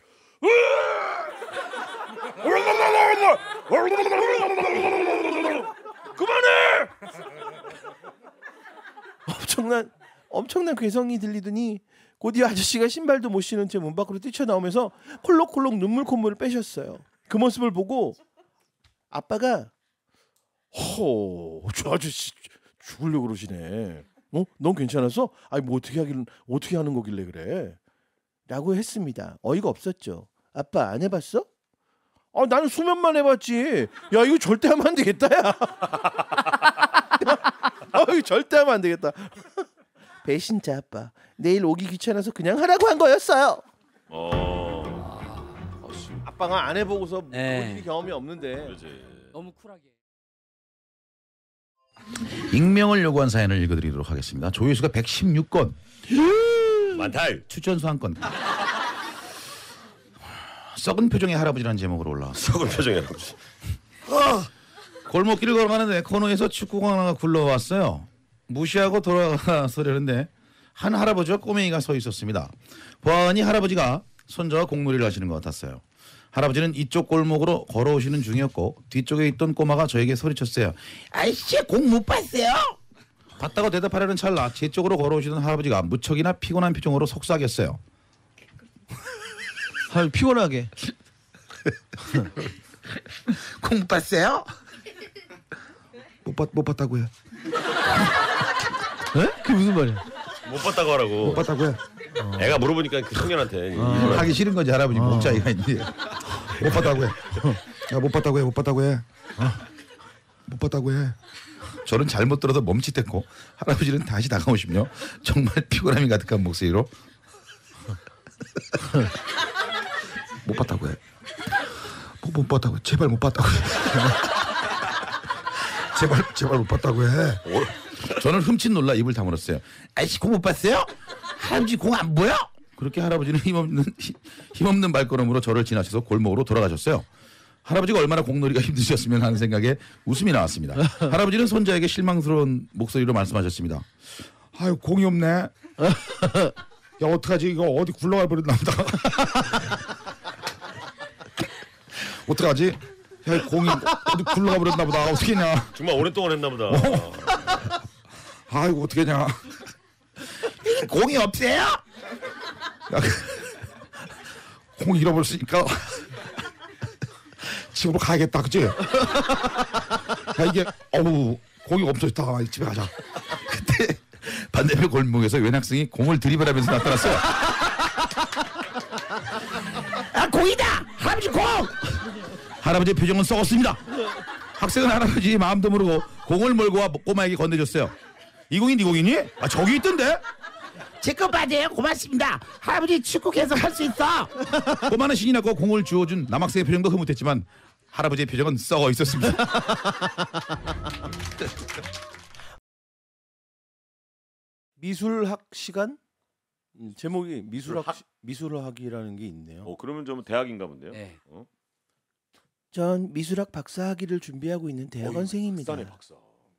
그만해! 엄청난 괴성이 들리더니 곧이 아저씨가 신발도 못 신은 채 문 밖으로 뛰쳐나오면서 콜록콜록 눈물 콧물을 빼셨어요. 그 모습을 보고 아빠가 저 아저씨 죽으려고 그러시네. 넌 괜찮았어? 아니 뭐 어떻게 하는 거길래 그래? 라고 했습니다. 어이가 없었죠. 아빠 안 해봤어? 나는 수면만 해봤지. 야 이거 절대 하면 안 되겠다 야. 이거 절대 하면 안 되겠다. 배신자 아빠. 내일 오기 귀찮아서 그냥 하라고 한 거였어요. 아빠가 안 해보고서 네. 경험이 없는데 너무 쿨하게. 익명을 요구한 사연을 읽어드리도록 하겠습니다. 조회수가 116건. 많다. 추천수 한 건. 썩은 표정의 할아버지라는 제목으로 올라왔어. 썩은 표정이 할아버지. 골목길을 걸어가는데 코너에서 축구공 하나가 굴러왔어요. 무시하고 돌아서려는데 한 할아버지와 꼬맹이가 서 있었습니다. 보아하니 할아버지가 손자와 공놀이를 하시는 것 같았어요. 할아버지는 이쪽 골목으로 걸어오시는 중이었고 뒤쪽에 있던 꼬마가 저에게 소리쳤어요. 아이씨 공 못 봤어요? 봤다고 대답하려는 찰나 제 쪽으로 걸어오시던 할아버지가 무척이나 피곤한 표정으로 속삭였어요. 피곤하게. 공 못 봤어요? 못 봤다고요. 에? 그게 무슨 말이야? 못 봤다고 하라고. 못 봤다고요. 애가 물어보니까 그 청년한테 하기 싫은 거지 할아버지 목자이가 있는데 못 봤다고요. 못 봤다고요. 못 봤다고요. 못 봤다고요. 저는 잘못 들어서 멈칫했고 할아버지는 다시 다가오시며 정말 피곤함이 가득한 목소리로 못 봤다고요. 못 봤다고요. 제발 못 봤다고요. 제발 못 봤다고요. 저는 흠칫 놀라 입을 다물었어요. 아이씨 공 못 봤어요? 할아버지 공 안 보여? 그렇게 할아버지는 힘없는 발걸음으로 저를 지나쳐서 골목으로 돌아가셨어요. 할아버지가 얼마나 공놀이가 힘드셨으면 하는 생각에 웃음이 나왔습니다. 할아버지는 손자에게 실망스러운 목소리로 말씀하셨습니다. 아유 공이 없네. 야 어떡하지 이거 어디 굴러가 버렸나 보다. 어떡하지? 야 공이 어디 굴러가 버렸나 보다. 어떻게 했냐. 정말 오랫동안 했나 보다. 아이고 어떻게 했냐. 공이 없어요? 야, 공 잃어버렸으니까 집으로 가야겠다, 그치? 야 이게 공이 없어졌다. 집에 가자. 그때 반대편 골목에서 웬 학생이 공을 드리블하면서 나타났어요. 아 공이다! 할아버지 공! 할아버지의 표정은 썩었습니다. 학생은 할아버지 마음도 모르고 공을 몰고 와 꼬마에게 건네줬어요. 이 공이 네 공이니? 아 저기 있던데? 제 거 맞아요. 고맙습니다. 할아버지 축구 계속 할 수 있어. 꼬마는 신이 났고 공을 주워준 남학생의 표정도 흐뭇했지만 할아버지의 표정은 썩어 있었습니다. 미술학 시간? 제목이 미술학이라는 게 있네요. 그러면 좀 대학인가 본데요. 네. 전 미술학 박사 학위를 준비하고 있는 대학원생입니다. 박사네 박사.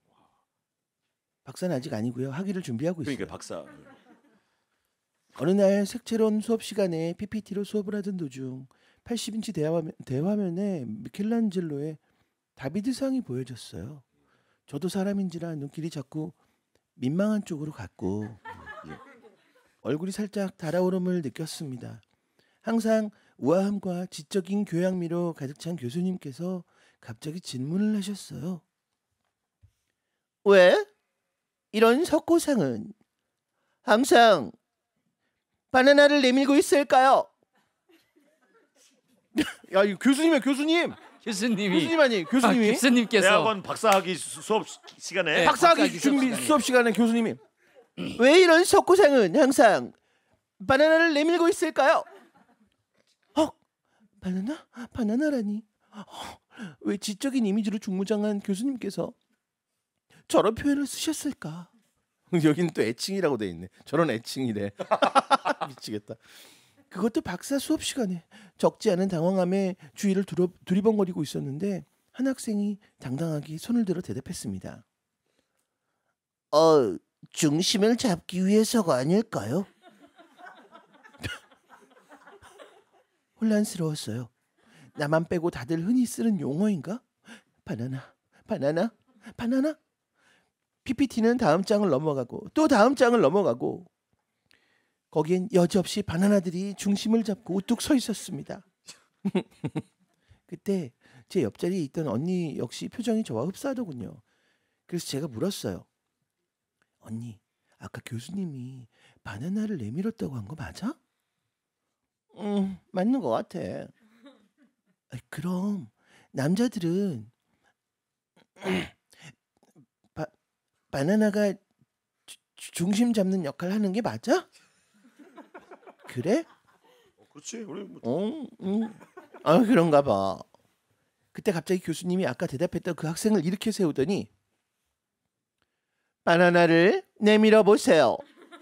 박사는 아직 아니고요. 학위를 준비하고 있어요. 그러니까 박사. 어느 날 색채로운 수업 시간에 PPT로 수업을 하던 도중 80인치 대화면에 미켈란젤로의 다비드상이 보여졌어요. 저도 사람인지라 눈길이 자꾸 민망한 쪽으로 갔고 얼굴이 살짝 달아오름을 느꼈습니다. 항상 우아함과 지적인 교양미로 가득 찬 교수님께서 갑자기 질문을 하셨어요. 왜 이런 석고상은 항상 바나나를 내밀고 있을까요? 야, 이 교수님이야, 교수님. 교수님 아니에요, 교수님이. 교수님께서 대학원 박사학위 수업 시간에 네. 박사학위 박사학위 준비 수업 수업 시간에 교수님이 왜 이런 석고상은 항상 바나나를 내밀고 있을까요? 바나나라니. 왜 지적인 이미지로 중무장한 교수님께서 저런 표현을 쓰셨을까? 여기는 또 애칭이라고 돼 있네. 저런 애칭이래. 미치겠다. 그것도 박사 수업 시간에 적지 않은 당황함에 주위를 두리번거리고 있었는데 한 학생이 당당하게 손을 들어 대답했습니다. 중심을 잡기 위해서가 아닐까요? 혼란스러웠어요. 나만 빼고 다들 흔히 쓰는 용어인가? 바나나. PPT는 다음 장을 넘어가고 또 다음 장을 넘어가고 거기엔 여지없이 바나나들이 중심을 잡고 우뚝 서 있었습니다. 그때 제 옆자리에 있던 언니 역시 표정이 저와 흡사하더군요. 그래서 제가 물었어요. 언니, 아까 교수님이 바나나를 내밀었다고 한 거 맞아? 맞는 것 같아. 그럼 남자들은 바나나가 중심 잡는 역할 하는 게 맞아? 그래? 그렇지. 우리 뭐... 그런가 봐. 그때 갑자기 교수님이 아까 대답했던 그 학생을 일으켜 세우더니 바나나를 내밀어 보세요.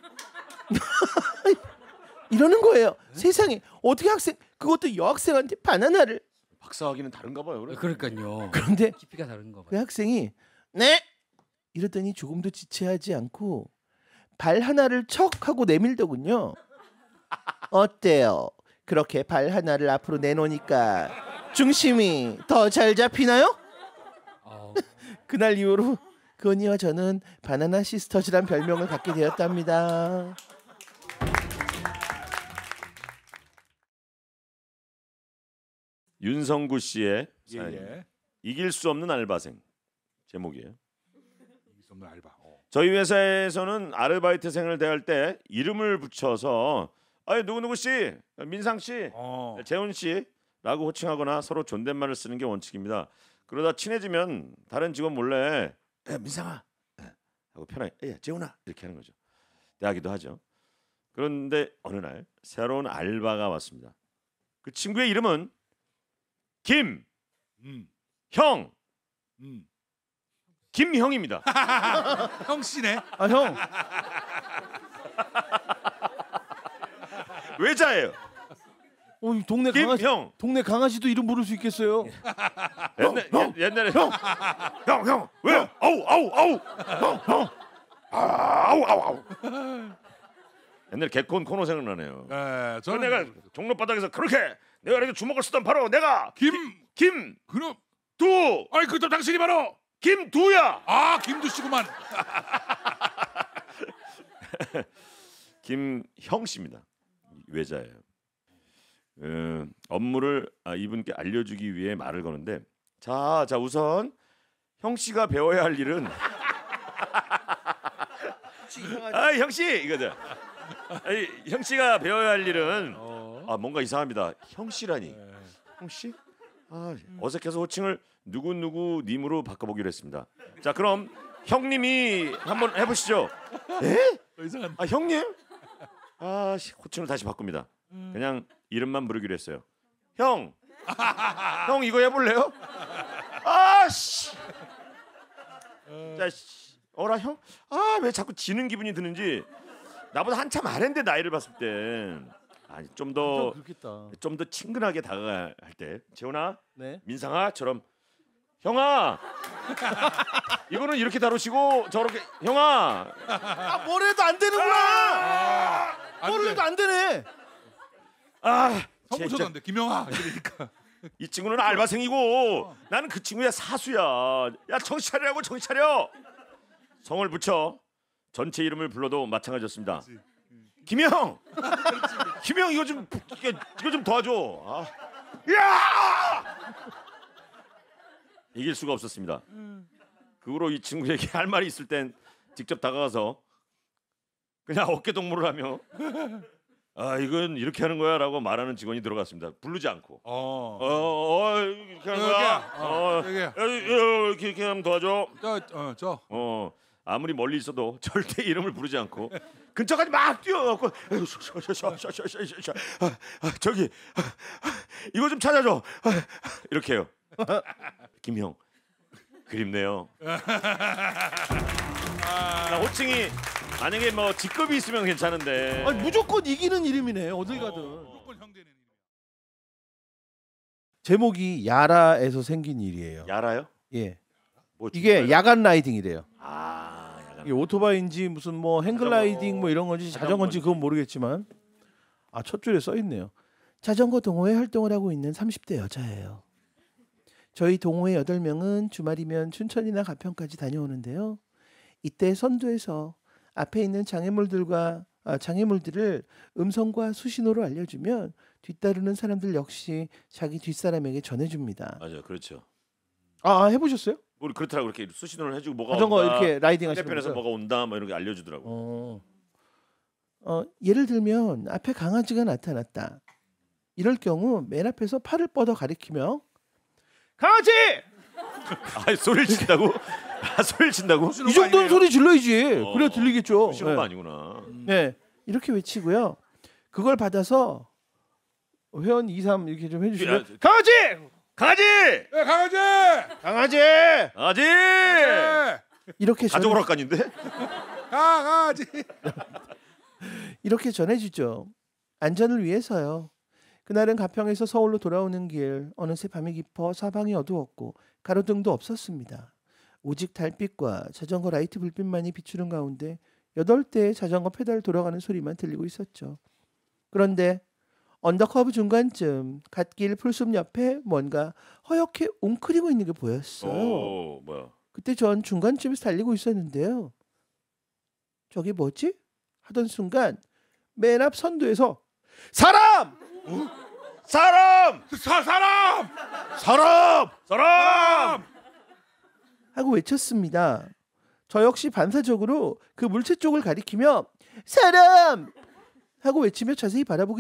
이러는 거예요. 세상에 어떻게 학생, 그것도 여학생한테 바나나를. 박사학위는 다른가 봐요. 그래. 그러니까요. 그런데 깊이가 다른가 그 봐요. 학생이 네 이러더니 조금도 지체하지 않고 발 하나를 척 하고 내밀더군요. 어때요? 그렇게 발 하나를 앞으로 내놓으니까 중심이 더 잘 잡히나요? 그날 이후로 그 언니와 저는 바나나 시스터즈란 별명을 갖게 되었답니다. 윤성구 씨의 사연. 예. 이길 수 없는 알바생 제목이에요. 이길 수 없는 알바. 저희 회사에서는 아르바이트생을 대할 때 이름을 붙여서 누구 씨, 민상 씨, 재훈 씨라고 호칭하거나 서로 존댓말을 쓰는 게 원칙입니다. 그러다 친해지면 다른 직원 몰래 민상아 하고 편하게 재훈아 이렇게 하는 거죠. 대하기도 하죠. 그런데 어느 날 새로운 알바가 왔습니다. 그 친구의 이름은 김형 김형입니다. 형 씨네. 형. 외자예요. 동네 강아지. 김형. 동네 강아지도 이름 부를 수 있겠어요. 옛날에 형 왜? 아우. 옛날 개콘 코너 생각나네요. 네, 저는 내가 종로바닥에서 그렇게 내가 이렇게 주먹을 쓰던 바로 내가 김 그럼 두. 아이 그또 당신이 바로 김두야. 김두 씨구만. 김형 씨입니다. 외자예요. 업무를 이분께 알려주기 위해 말을 거는데 자 우선 형 씨가 배워야 할 일은 형 씨 이거죠. 형 씨가 배워야 할 일은 뭔가 이상합니다. 형 씨라니. 형 씨? 어색해서 호칭을 누구 님으로 바꿔보기로 했습니다. 자 그럼 형님이 한번 해보시죠. 에? 형님? 호칭을 다시 바꿉니다. 그냥 이름만 부르기로 했어요. 형 이거 해볼래요? 자 어라 형? 왜 자꾸 지는 기분이 드는지. 나보다 한참 아래인데 나이를 봤을 때 좀 더 친근하게 다가갈 때 재훈아, 네. 민상아처럼 형아 이거는 이렇게 다루시고 저렇게 형아 뭘 해도 안 되는구나. 뭘 해도 안 되네. 성부셔도 안 돼. 김영아 이러니까. 이 친구는 알바생이고 나는 그 친구야 사수야. 야 정신 차리라고 정신 차려. 성을 붙여 전체 이름을 불러도 마찬가지였습니다. 김영 이거 좀 도와줘. 야! 이길 수가 없었습니다. 그 후로 이 친구에게 할 말이 있을 땐 직접 다가가서 그냥 어깨 동무를 하며 아 이건 이렇게 하는 거야라고 말하는 직원이 들어갔습니다. 부르지 않고. 이렇게 하는 거야. 이렇게 하면 도와줘. 아무리 멀리 있어도 절대 이름을 부르지 않고 근처까지 막 뛰어가고 저기 이거 좀 찾아줘. 이렇게 해요. 김형 그립네요. 호칭이 만약에 뭐 직급이 있으면 괜찮은데 아니, 무조건 이기는 이름이네. 어딜 가든. 무조건 형제는. 제목이 야라에서 생긴 일이에요. 야라요? 예. 뭐 이게 야간 라이딩이래요. 야간. 이게 오토바이인지 무슨 뭐 행글라이딩 뭐 이런 건지 자전거인지 그건 모르겠지만 첫 줄에 써 있네요. 자전거 동호회 활동을 하고 있는 30대 여자예요. 저희 동호회 8명은 주말이면 춘천이나 가평까지 다녀오는데요. 이때 선두에서 앞에 있는 장애물들을 음성과 수신호로 알려주면 뒤따르는 사람들 역시 자기 뒷사람에게 전해줍니다. 맞아요, 그렇죠. 해보셨어요? 우리 그렇더라고 그렇게 수신호를 해주고 뭐가 자전거 온다. 이렇게 라이딩 하시는 해변에서 거죠? 뭐가 온다, 뭐 이렇게 알려주더라고. 예를 들면 앞에 강아지가 나타났다. 이럴 경우 맨 앞에서 팔을 뻗어 가리키며 강아지! 소리를 친다고? 소리를 친다고? 이 정도는 소리 질러야지. 그래야 들리겠죠. 수신호가 아니구나. 네, 이렇게 외치고요. 그걸 받아서 회원 2, 3 이렇게 좀 해주시면 강아지! 강아지! 강아지! 강아지! 강아지! 이렇게 가족 오락관인데? 강아지! 이렇게 전해주죠. 안전을 위해서요. 그날은 가평에서 서울로 돌아오는 길 어느새 밤이 깊어 사방이 어두웠고 가로등도 없었습니다. 오직 달빛과 자전거 라이트 불빛만이 비추는 가운데 8대의 자전거 페달 돌아가는 소리만 들리고 있었죠. 그런데 언더커브 중간쯤 갓길 풀숲 옆에 뭔가 허옇게 웅크리고 있는 게 보였어요. 뭐야? 그때 전 중간쯤에서 달리고 있었는데요. 저게 뭐지? 하던 순간 맨 앞 선두에서 사람! 사람! 하고 외쳤습니다. 저 역시 반사적으로 그 물체 쪽을 가리키며 사람! 하고 외치며 자세히 바라보게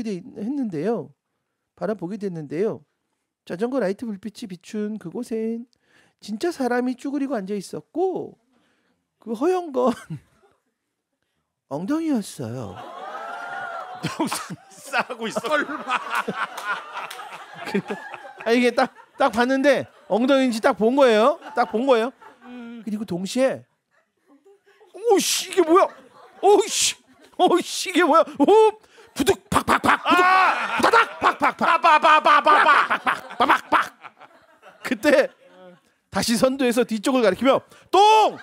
됐는데요. 자전거 라이트 불빛이 비춘 그곳엔 진짜 사람이 쭈그리고 앉아 있었고 그 허연 건 엉덩이였어요. 싸고 있어. 이게 딱 봤는데 엉덩이인지 딱 본 거예요. 그리고 동시에 오씨 이게 뭐야? 오씨 이게 뭐야? 부득 팍팍팍 부득 다닥 팍팍팍 빠바바바바바바바박. 그때 다시 선두에서 뒤쪽을 가리키며 똥!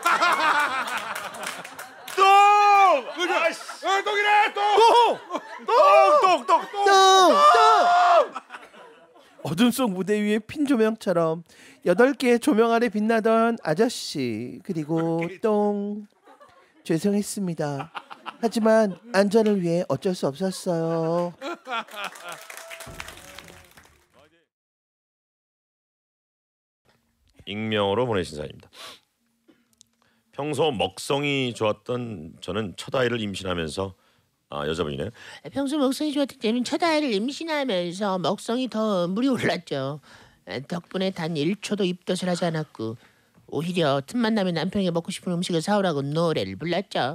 똥이래 똥! 어둠 속 무대 위에 핀 조명처럼 8개의 조명 아래 빛나던 아저씨 그리고 똥. 죄송했습니다. 하지만 안전을 위해 어쩔 수 없었어요. 익명으로 보내신 사연입니다. 평소 먹성이 좋았던 저는 첫 아이를 임신하면서 여자분이네요. 평소 먹성이 좋았던 때는 첫 아이를 임신하면서 먹성이 더 물이 올랐죠. 덕분에 단 1초도 입덧을 하지 않았고 오히려 틈만 나면 남편에게 먹고 싶은 음식을 사오라고 노래를 불렀죠.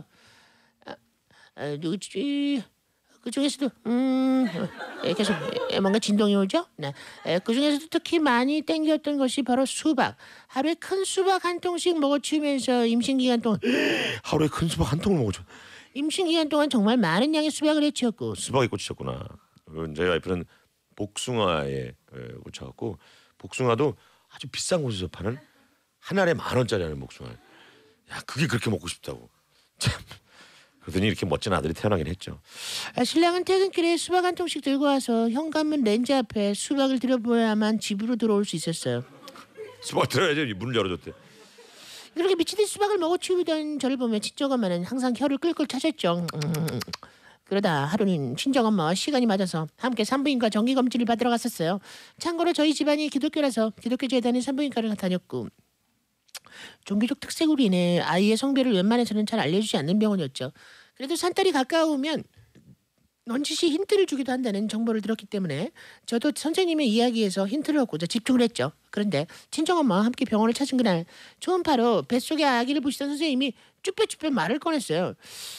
누구지? 그 중에서도 계속 뭔가 진동이 오죠. 그 중에서도 특히 많이 땡겼던 것이 바로 수박. 하루에 큰 수박 한 통씩 먹어치우면서 임신 기간 동안 하루에 큰 수박 한 통을 먹었죠. 임신 기간 동안 정말 많은 양의 수박을 해치웠고 수박에 꽂히셨구나. 저희 와이프는 복숭아에 꽂혀갖고 복숭아도 아주 비싼 곳에서 파는 한 알에 10,000원짜리 하는 복숭아. 야 그게 그렇게 먹고 싶다고. 참. 그러더니 이렇게 멋진 아들이 태어나긴 했죠. 신랑은 퇴근길에 수박 한 통씩 들고 와서 현관문 렌즈 앞에 수박을 들여보야만 집으로 들어올 수 있었어요. 수박 들어야지 문을 열어줬대. 그렇게 미치듯이 수박을 먹어치우던 저를 보며 친정엄마는 항상 혀를 끌끌 차셨죠. 그러다 하루는 친정엄마와 시간이 맞아서 함께 산부인과 정기검진을 받으러 갔었어요. 참고로 저희 집안이 기독교라서 기독교 재단의 산부인과를 다녔고 종교적 특색으로 인해 아이의 성별을 웬만해서는 잘 알려주지 않는 병원이었죠. 그래도 산딸이 가까우면 넌지시 힌트를 주기도 한다는 정보를 들었기 때문에 저도 선생님의 이야기에서 힌트를 얻고자 집중을 했죠. 그런데 친정엄마와 함께 병원을 찾은 그날 초음파로 뱃속의 아기를 보시던 선생님이 쭈뼛쭈뼛 말을 꺼냈어요.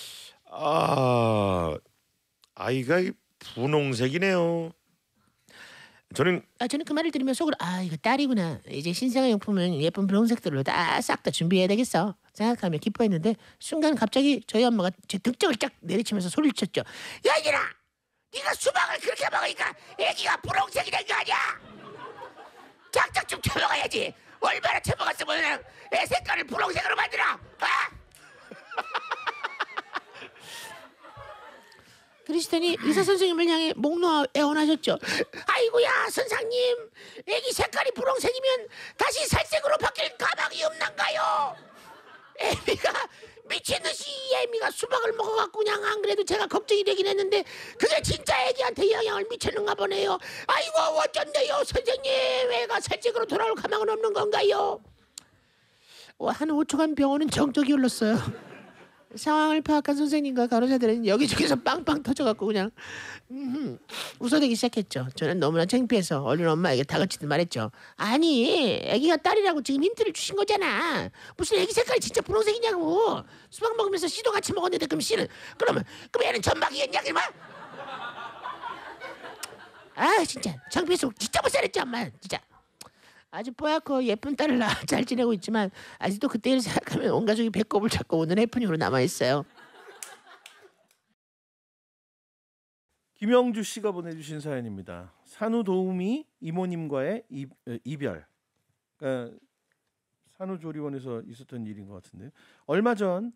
아이가 분홍색이네요. 저는 그 말을 들으면 속으로 이거 딸이구나. 이제 신생아 용품은 예쁜 분홍색들로 싹 다 준비해야 되겠어 생각하며 기뻐했는데 순간 갑자기 저희 엄마가 제 등짝을 쫙 내리치면서 소리를 쳤죠. 야 이년아, 네가 수박을 그렇게 먹으니까 애기가 분홍색이 된 거 아니야? 작작 좀 쳐먹어야지. 얼마나 쳐먹었으면 애 색깔을 분홍색으로 만들어. 그러시더니 의사 선생님을 향해 목 놓아 애원하셨죠. 아이고야 선생님, 애기 색깔이 분홍색이면 다시 살색으로 바뀔 가망이 없난가요? 애미가 미친듯이 애미가 수박을 먹어갖고 그냥 안 그래도 제가 걱정이 되긴 했는데 그게 진짜 애기한테 영향을 미쳤는가 보네요. 아이고 어쩐데요 선생님, 애가 살색으로 돌아올 가망은 없는 건가요? 한 5초간 병원은 정적이 흘렀어요. 상황을 파악한 선생님과 간호사들은 여기저기서 빵빵 터져갖고 그냥 웃어대기 시작했죠. 저는 너무나 창피해서 얼른 엄마에게 다그치듯 말했죠. 아니 애기가 딸이라고 지금 힌트를 주신 거잖아. 무슨 애기 색깔이 진짜 분홍색이냐고. 수박 먹으면서 씨도 같이 먹었는데 그럼 씨는 그럼 애는 전박이겠냐 그만. 진짜 창피해서 진짜 못 살았지 엄마 진짜. 아주 뽀얗고 예쁜 딸을 낳아 잘 지내고 있지만 아직도 그때를 생각하면 온 가족이 배꼽을 잡고 오는 해프닝으로 남아있어요. 김영주 씨가 보내주신 사연입니다. 산후도우미 이모님과의 이별. 그러니까 산후조리원에서 있었던 일인 것 같은데 얼마 전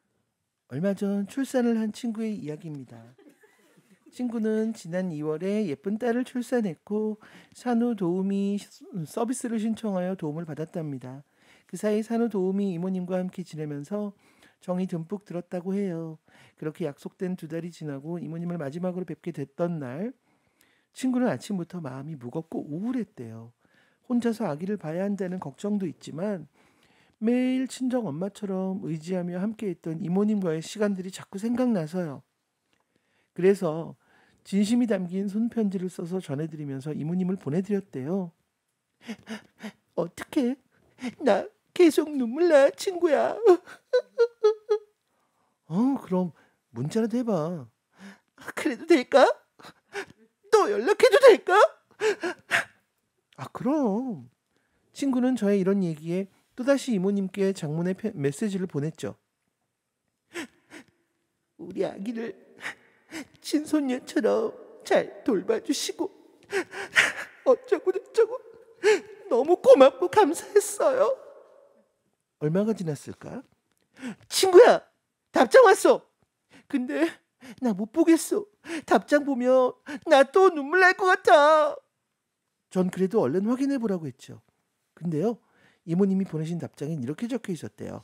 출산을 한 친구의 이야기입니다. 친구는 지난 2월에 예쁜 딸을 출산했고 산후도우미 서비스를 신청하여 도움을 받았답니다. 그 사이 산후도우미 이모님과 함께 지내면서 정이 듬뿍 들었다고 해요. 그렇게 약속된 2달이 지나고 이모님을 마지막으로 뵙게 됐던 날 친구는 아침부터 마음이 무겁고 우울했대요. 혼자서 아기를 봐야 한다는 걱정도 있지만 매일 친정 엄마처럼 의지하며 함께했던 이모님과의 시간들이 자꾸 생각나서요. 그래서 진심이 담긴 손편지를 써서 전해드리면서 이모님을 보내드렸대요. 어떡해? 나 계속 눈물 나 친구야. 그럼 문자라도 해봐. 그래도 될까? 또 연락해도 될까? 그럼. 친구는 저의 이런 얘기에 또다시 이모님께 장문의 메시지를 보냈죠. 우리 아기를 친손녀처럼 잘 돌봐주시고 어쩌고 저쩌고 너무 고맙고 감사했어요. 얼마가 지났을까? 친구야, 답장 왔어. 근데 나 못 보겠어. 답장 보면 나 또 눈물 날 것 같아. 전 그래도 얼른 확인해 보라고 했죠. 근데요, 이모님이 보내신 답장엔 이렇게 적혀 있었대요.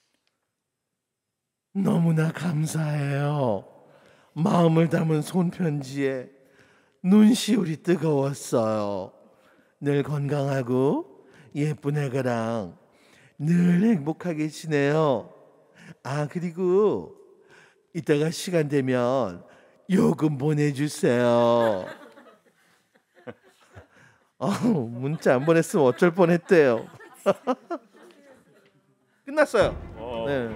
너무나 감사해요. 마음을 담은 손편지에 눈시울이 뜨거웠어요. 늘 건강하고 예쁜 애가랑 늘 행복하게 지내요. 그리고 이따가 시간 되면 요금 보내주세요. 문자 안 보냈으면 어쩔 뻔했대요. 끝났어요. 네.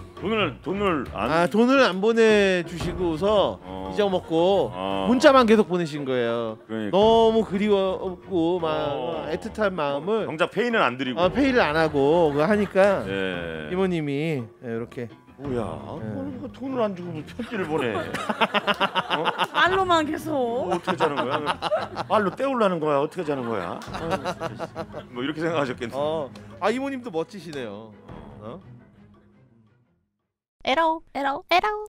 돈을 안 보내주시고서 잊어먹고 문자만 계속 보내신 거예요. 그러니까. 너무 그리웠고 막 애틋한 마음을 정작 페이는 안 드리고 페이를 안 하고 그거 하니까 예. 이모님이 이렇게 뭐야? 돈을 안 주고 편지를 보내. 말로만 계속. 어떻게 자는 거야? 말로 때우려는 거야? 어떻게 자는 거야? 뭐 이렇게 생각하셨겠네. 이모님도 멋지시네요. 에러.